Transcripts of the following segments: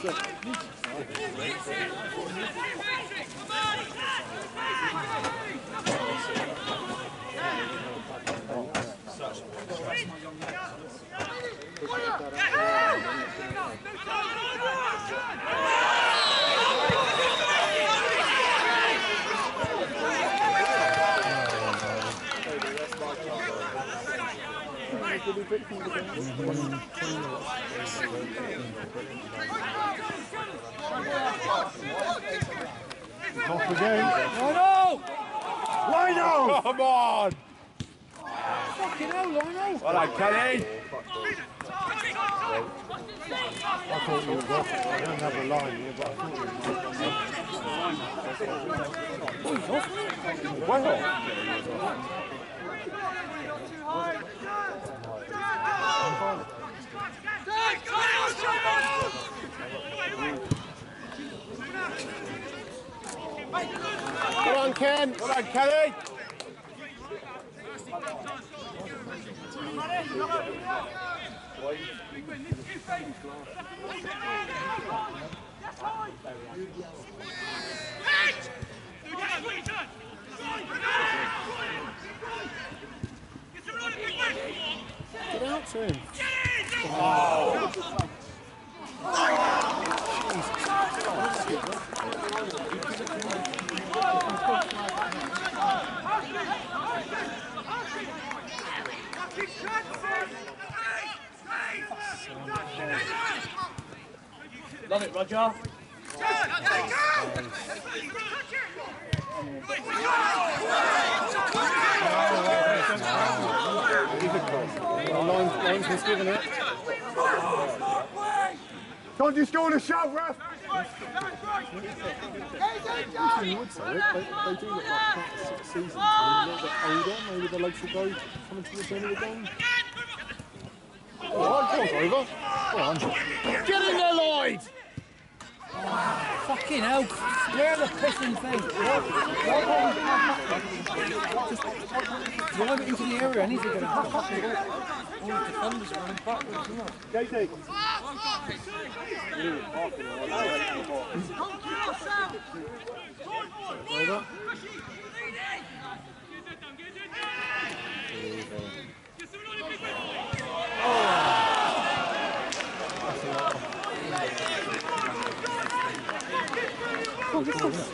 Off again. Lino! Come on! Fucking hell, Lino! Well done, Kenny! I thought he was off. I don't have a line here, but I thought he was off. Well. Well on, Ken. Well on, Kelly. Get out to him. Oh. Love it, Roger. Line's misgiven it. Can't you score the shove, ref? You would say it. They do look like 6 seasons. A little bit older. Maybe the legs will go coming to the end of the game. Oh, John's over. Go on. Get in there, Lloyd! Fucking hell. Where the pissing thing? Just drive it into the area and he's going to have fucking go. All the defenders are running backwards, isn't it? JT. Over. Oh, this is...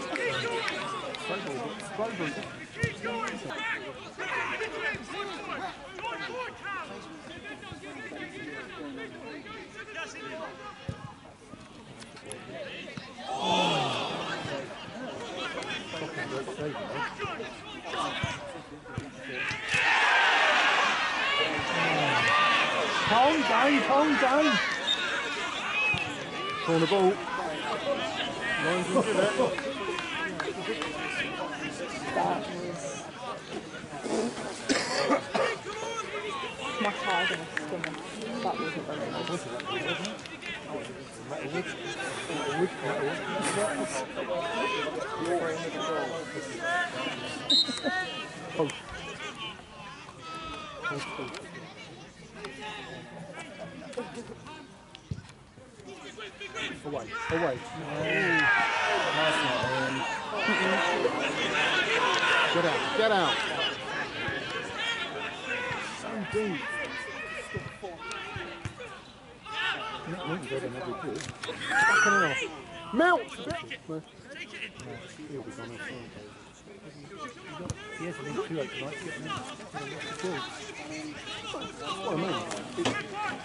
Calm down. Corner ball. Lions will give it. Much higher than a swimmer. That wasn't very Away. Get out. So deep. Melt! He hasn't been too late tonight to get him to kill. That's what I mean.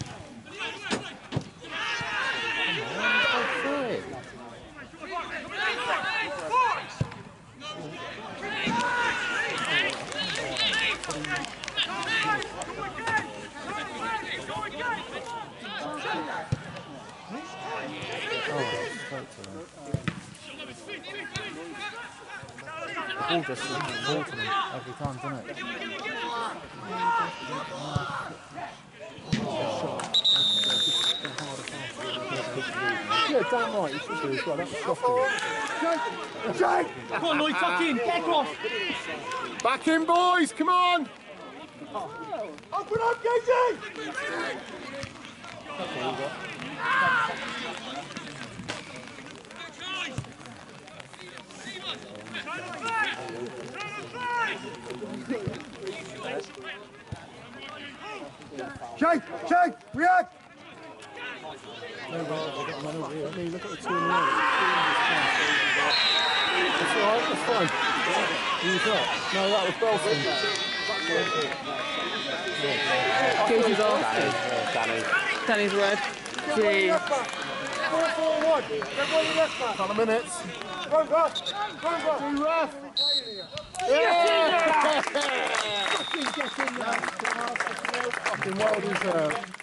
Ball just seems to fall to me every time, doesn't it? Yeah, damn right, you should do as well. That's soft. Jake! Come on, Lloyd, tuck in, get across. Back in, boys, come on! Open up, Casey! Shake! Shake! React! No, they've got a man over here. Hey, look at the two in the line. That's all right, that's fine. Who was that? No, that was Belson. Casey's off. Danny. Danny's red. Gee. 4-4-1. Everybody left back. Couple of minutes. Run back. Run back. Two ref. Yeah! Fucking well deserved.